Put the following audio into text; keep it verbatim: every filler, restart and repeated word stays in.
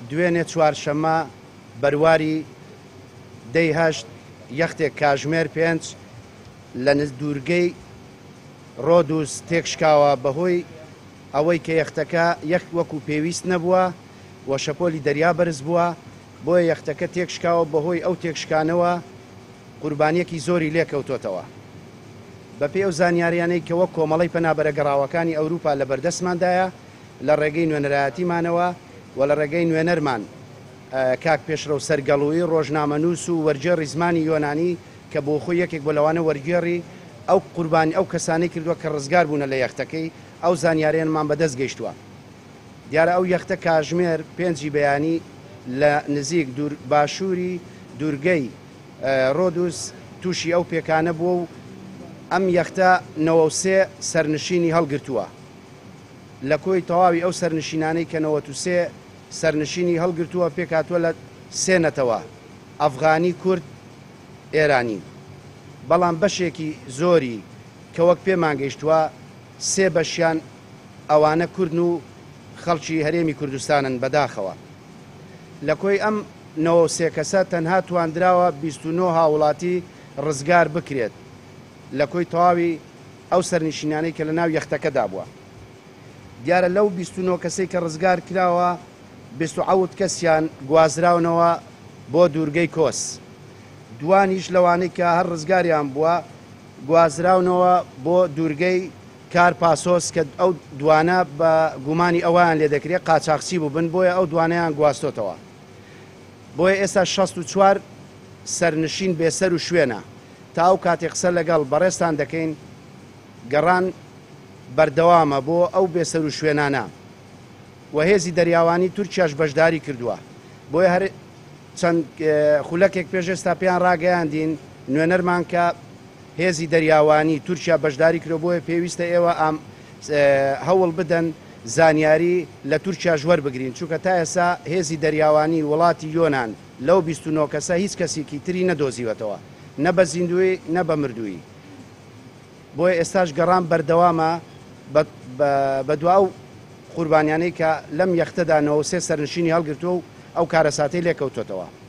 دوێنێ چوارشەممە بەرواری دەی هەشت یەختێک کاژمێر پێنج لە دوورگەی ڕۆدوس تێکشکاوە بەهۆی ئەوەی کە یەختەکە یەک وەکو پێویست نەبووە و شەپۆلی دەریا بەرز بووە بۆیە یەختەکە تێکشکاوە بەهۆی ئەو تێکشکانەوە قوربانیەکی زۆری لێکەوتۆتەوە بە پێی ئەو زانیاریانەی کەوە کۆمەڵی پەنابەرە گەڕاوەکانی ئەوروپا لە بەردەستماندایە لە ڕێگەی نوێنەرایەتیمانەوە و لە ڕێگەی نوێنەرمان کاک پێشرە و سەرگەڵووی ڕۆژنامەنووس و وەرجێڕی زمانی یۆنانی کە بۆ خۆی یەکێک بۆ لەوانە وەرگێڕی ئەو قوربانی ئەو کەسانی کردووە کە ڕزگار بوونە لە یەختەکەی ئەو زانیاریانمان بەدەست گەیشتووە دیارە ئەو یەختە کاژمێر پێنجی بەیانی لە نزیک باشووری دوورگەی ڕۆدوس تووشی ئەو پێکانە بووە و ئەم یەختە نەوە سێ سەرنشینی هەڵگرتووە لە کۆی تەواوی ئەو سەرنشینانەی کە نەوە سێ سەرنشینی هەڵگرتووە پێکاتوە لە سێنەتەوە ئەفغانی کورد ئێرانی بەڵام بەشێکی زۆری کە وەک پێمان گەیشتووە سێ بەشیان ئەوانە کوردن و خەڵکی هەرێمی کوردستانن بەداخەوە لە کۆی ئەم نەوە سێ کەسە تەنها توانراوە بیست و نۆ هاوڵاتی ڕزگار بکرێت لە کۆی تەواوی ئەو سەرنشینانەی کە لە ناو یەختەکەدا بووە دیارە لەو بیست و نۆ کەسەی کە ڕزگار کراوە بیست و حەوت کەسیان گوازراونەوە بۆ دوورگەی کۆس دوانیش لەوانەی کە هەر ڕزگاریان بووە گوازراونەوە بۆ دوورگەی کارپاسۆس کە ئەو دوانە بە گومانی ئەویان لێ دەکرێت قاچاقچی بوو بن بۆیە ئەو دوانەیان گواستۆتەوە بۆیە ئێستا شەست و چوار سەرنشین بێسەر و شوێنە تا ئەو کاتێک قسە لەگەڵ بەڕێستان دەکەین گەڕان بەردەوامە بۆ ئەو بێسەر و شوێنانە و هێزی دەریاوانی تورکیاش بەشداری کردووە بۆیە هەر چەند خولەکێک پێش ئێستا پێیان ڕاگەیاندین نوێنەرمان کە هێزی دەریاوانی تورکیا بەشداری کرد بۆیە پێویستە ئێوە ئەم هەوڵ بدەن زانیاری لە تورکیا ژوەر بگرین چونکە تا ئێستا هێزی دەریاوانی وڵاتی یۆنان لەو بیست و نۆ کەسە هیچ کەسێکی تری نەدۆزیوەتەوە نە بە زیندوی نە بە مردووی بۆیە ئێستاش گەڕان بەردەوامە بە دواو قوربانیانەی کە لەم یەختەدانەوە سێ سەرنشینی هەڵگرتووە و ئەو کارەساتەی لێکەوتۆتەوە.